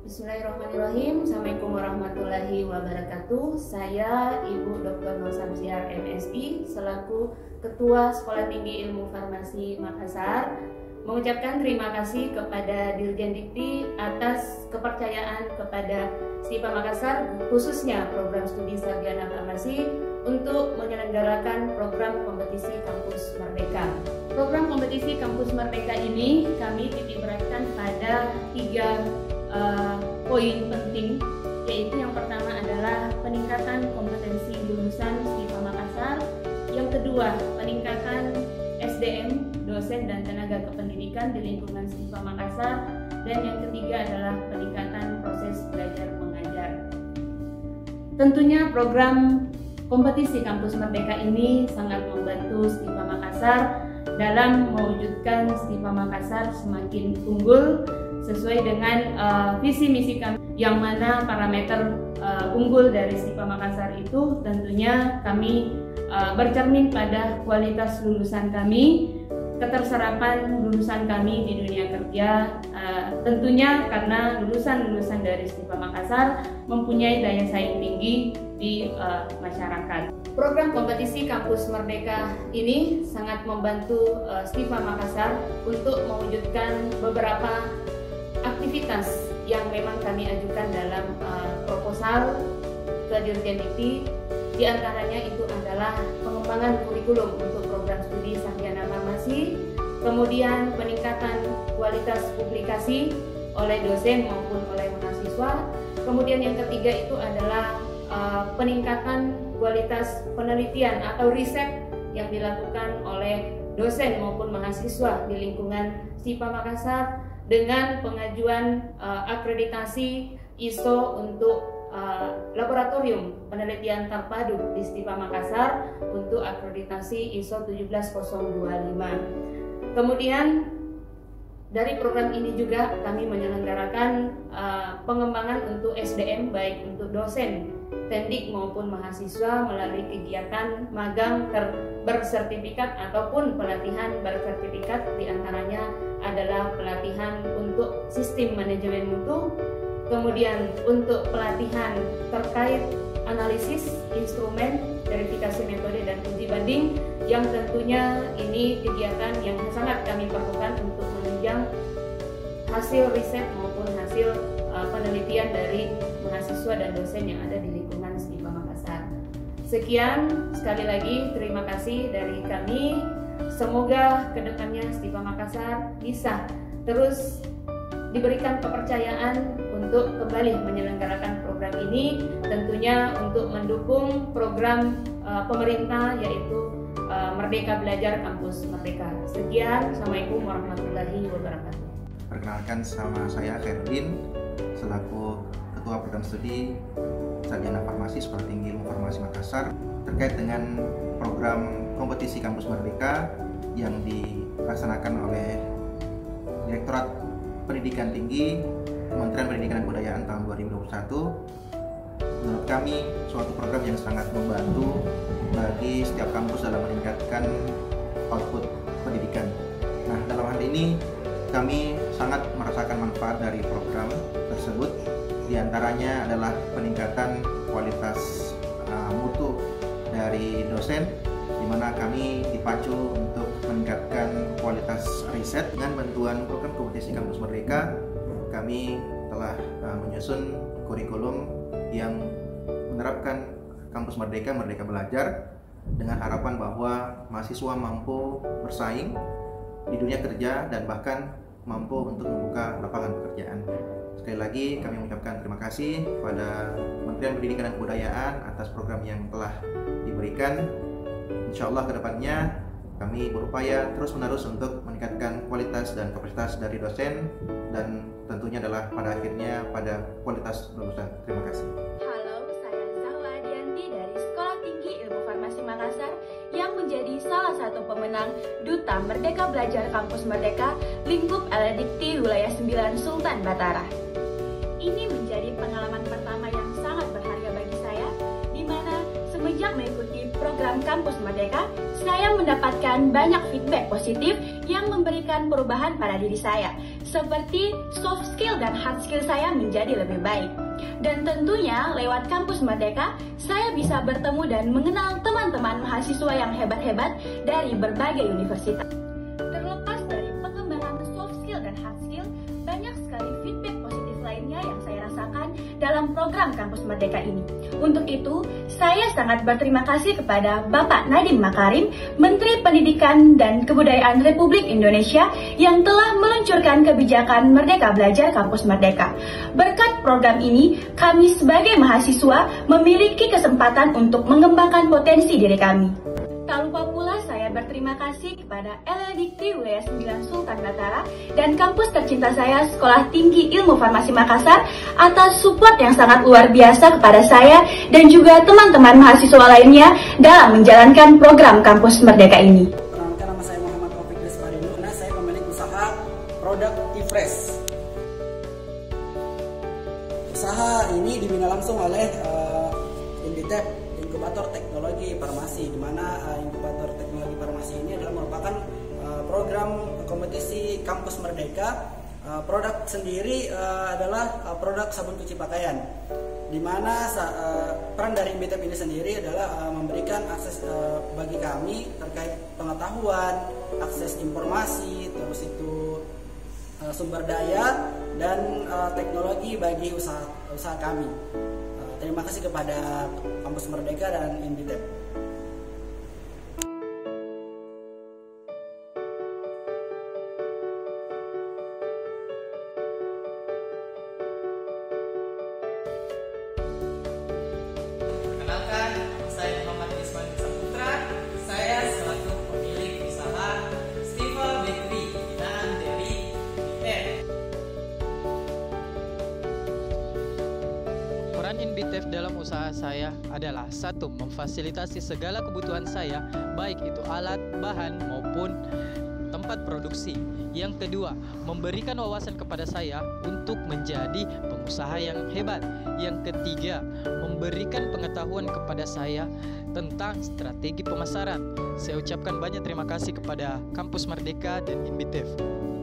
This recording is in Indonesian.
Bismillahirrahmanirrahim. Assalamualaikum warahmatullahi wabarakatuh. Saya Ibu Dr. Nur Samsiar MSI selaku Ketua Sekolah Tinggi Ilmu Farmasi Makassar mengucapkan terima kasih kepada Dirjen Dikti atas kepercayaan kepada STIFA Makassar, khususnya program studi sarjana farmasi untuk menyelenggarakan program kompetisi Kampus Merdeka. Program kompetisi Kampus Merdeka ini kami titik beratkan pada 3 poin penting, yaitu yang pertama adalah peningkatan kompetensi lulusan STIFA Makassar, yang kedua peningkatan SDM, dosen dan tenaga kependidikan di lingkungan STIFA Makassar, dan yang ketiga adalah peningkatan proses belajar mengajar. Tentunya program kompetisi Kampus Merdeka ini sangat membantu STIFA Makassar dalam mewujudkan STIFA Makassar semakin unggul sesuai dengan visi misi kami, yang mana parameter unggul dari STIFA Makassar itu tentunya kami bercermin pada kualitas lulusan kami, keterserapan lulusan kami di dunia kerja, tentunya karena lulusan-lulusan dari STIFA Makassar mempunyai daya saing tinggi di masyarakat. Program kompetisi Kampus Merdeka ini sangat membantu STIFA Makassar untuk mewujudkan beberapa aktivitas yang memang kami ajukan dalam proposal ke Dirjen Dikti. Di antaranya itu adalah pengembangan kurikulum untuk program studi sarjana farmasi, kemudian peningkatan kualitas publikasi oleh dosen maupun oleh mahasiswa, kemudian yang ketiga itu adalah peningkatan kualitas penelitian atau riset yang dilakukan oleh dosen maupun mahasiswa di lingkungan STIFA Makassar dengan pengajuan akreditasi ISO untuk laboratorium penelitian terpadu di STIFA Makassar untuk akreditasi ISO 17025. Kemudian dari program ini juga kami menyelenggarakan pengembangan untuk SDM baik untuk dosen, tendik maupun mahasiswa melalui kegiatan magang bersertifikat ataupun pelatihan bersertifikat. Di antaranya adalah pelatihan untuk sistem manajemen mutu, kemudian untuk pelatihan terkait analisis instrumen, verifikasi metode dan uji banding, yang tentunya ini kegiatan yang sangat kami perlukan untuk menunjang hasil riset maupun hasil penelitian dari mahasiswa dan dosen yang ada di lingkungan STIFA Makassar. Sekian, sekali lagi terima kasih dari kami. Semoga kedepannya STIFA Makassar bisa terus diberikan kepercayaan untuk kembali menyelenggarakan program ini, tentunya untuk mendukung program pemerintah yaitu Merdeka Belajar Kampus Merdeka. Sekian, Assalamualaikum warahmatullahi wabarakatuh. Perkenalkan, sama saya Kevin selaku Ketua Program Studi Sarjana Farmasi Sekolah Tinggi Ilmu Farmasi Makassar terkait dengan program kompetisi Kampus Merdeka yang dilaksanakan oleh Direktorat Pendidikan Tinggi Kementerian Pendidikan dan Kebudayaan tahun 2021. Menurut kami suatu program yang sangat membantu bagi setiap kampus dalam meningkatkan output pendidikan. Nah, dalam hal ini kami sangat merasakan manfaat dari program tersebut. Di antaranya adalah peningkatan kualitas mutu dari dosen, di mana kami dipacu untuk meningkatkan kualitas riset. Dengan bantuan program kompetisi Kampus Merdeka, kami telah menyusun kurikulum yang menerapkan Kampus Merdeka, Merdeka Belajar, dengan harapan bahwa mahasiswa mampu bersaing di dunia kerja dan bahkan mampu untuk membuka lapangan pekerjaan. Sekali lagi kami mengucapkan terima kasih kepada Kementerian Pendidikan dan Kebudayaan atas program yang telah diberikan. Insya Allah kedepannya kami berupaya terus-menerus untuk meningkatkan kualitas dan kapasitas dari dosen, dan tentunya adalah pada akhirnya pada kualitas lulusan. Terima kasih. Halo, saya Zahwa Adianti dari Sekolah Tinggi Ilmu Farmasi Makassar yang menjadi salah satu pemenang Duta Merdeka Belajar Kampus Merdeka lingkup Dikti Wilayah 9 Sultan Batara. Ini menjadi pengalaman pertama yang sangat berharga bagi saya, di mana semenjak mengikuti program Kampus Merdeka, saya mendapatkan banyak feedback positif yang memberikan perubahan pada diri saya. seperti soft skill dan hard skill saya menjadi lebih baik. Dan tentunya lewat Kampus Merdeka, saya bisa bertemu dan mengenal teman-teman mahasiswa yang hebat-hebat dari berbagai universitas. Terlepas dari pengembangan soft skill dan hard skill, banyak sekali feedback positif lainnya yang saya rasakan dalam program Kampus Merdeka ini. Untuk itu, saya sangat berterima kasih kepada Bapak Nadiem Makarim, Menteri Pendidikan dan Kebudayaan Republik Indonesia yang telah meluncurkan kebijakan Merdeka Belajar Kampus Merdeka. Berkat program ini, kami sebagai mahasiswa memiliki kesempatan untuk mengembangkan potensi diri kami. Tak lupa pula saya berterima kasih kepada LLDikti Wilayah 9 Sultan Batara dan kampus tercinta saya Sekolah Tinggi Ilmu Farmasi Makassar atas support yang sangat luar biasa kepada saya dan juga teman-teman mahasiswa lainnya dalam menjalankan program Kampus Merdeka ini. Perkenalkan, nama saya Muhammad Taufik Desparino. Saya pemilik usaha produk Ifresh. Usaha ini dibina langsung oleh Inditep, Inkubator Teknologi Farmasi, di mana Inkubator Teknologi Farmasi ini adalah merupakan program kompetisi Kampus Merdeka. Produk sendiri adalah produk sabun cuci pakaian, di mana peran dari Inditep ini sendiri adalah memberikan akses bagi kami terkait pengetahuan, akses informasi, terus itu sumber daya dan teknologi bagi usaha kami. Terima kasih kepada Kampus Merdeka dan Inditep. Perkenalkan, saya Muhammad Ismail Saputra. Saya selaku pemilik usaha Stival Bakery binaan dari INBITEF. Peran INBITEF dalam usaha saya adalah 1. Memfasilitasi segala kebutuhan saya, baik itu alat, bahan, maupun tempat produksi. Yang kedua, memberikan wawasan kepada saya untuk menjadi pengusaha yang hebat. Yang ketiga, memberikan pengetahuan kepada saya tentang strategi pemasaran. Saya ucapkan banyak terima kasih kepada Kampus Merdeka dan INBITEF.